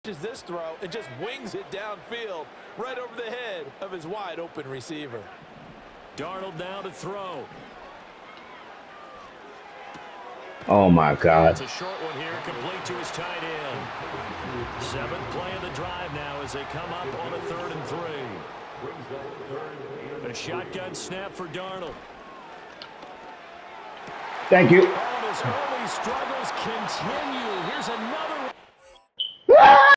This throw and just wings it downfield right over the head of his wide open receiver. Darnold now to throw. Oh my God. It's a short one here, complete to his tight end. 7th play of the drive now as they come up on a 3rd and 3. A shotgun snap for Darnold. Thank you. Oh, his early struggles continue. Here's another one.